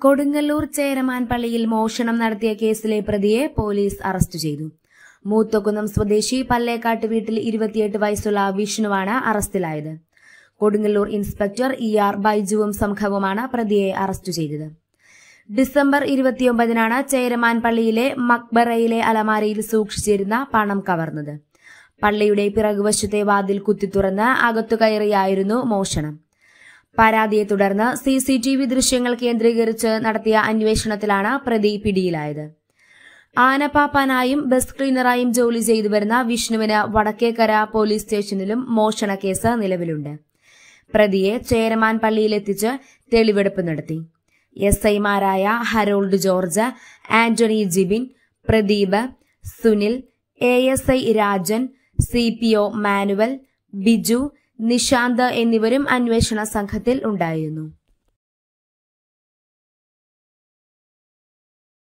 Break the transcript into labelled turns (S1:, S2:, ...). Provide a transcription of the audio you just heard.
S1: കൊടുങ്ങല്ലൂർ ചേരമാൻ പള്ളിയിൽ മോഷണം നടത്തിയ കേസിലെ പ്രതിയെ പോലീസ് അറസ്റ്റ് ചെയ്തു. മൂത്തക്കുന്നം സ്വദേശി പല്ലേക്കാട്ട് വീട്ടിൽ 28 വയസ്സുള്ള വിഷ്ണുവാണ് അറസ്റ്റിലായത്. കൊടുങ്ങല്ലൂർ ഇൻസ്പെക്ടർ ER ബൈജുവും സംഘവുമാണ് പ്രതിയെ അറസ്റ്റ് ചെയ്തത്. ഡിസംബർ 29-നാണ് ചേരമാൻ പള്ളിയിലെ മക്ബറയിലെ അലമാരയിൽ സൂക്ഷിച്ചിരുന്ന പണം കവർന്നത്. പള്ളിയുടെ പിറകുവശത്തെ വാതിൽ കുത്തിത്തുറന്ന് അകത്തു കയറിയായിരുന്നു മോഷണം. പരാതിയെ തുടർന്ന് CCTV ദൃശ്യങ്ങൾ കേന്ദ്രീകരിച്ച് നടത്തിയ അന്വേഷണത്തിലാണ് പ്രതി പിടിയിലായത്. ആനപ്പാപ്പാനായും ബസ് ക്ലീനറായും ജോലി ചെയ്തു വരുന്ന വിഷ്ണുവിന് വടക്കേക്കര പോലീസ് സ്റ്റേഷനിലും മോഷണ കേസ് നിലവിലുണ്ട്. പ്രതിയെ ചേരമാൻ പള്ളിയിലെത്തിച്ച് തെളിവെടുപ്പ് നടത്തി. SI-മാരായ Harold George, Antony Jibin, Pradeep, Sunil, ASI Rajan, CPO Manuel, Biju, Nishanth എന്നിവരും അന്വേഷണ സംഘത്തിൽ ഉണ്ടായിരുന്നു.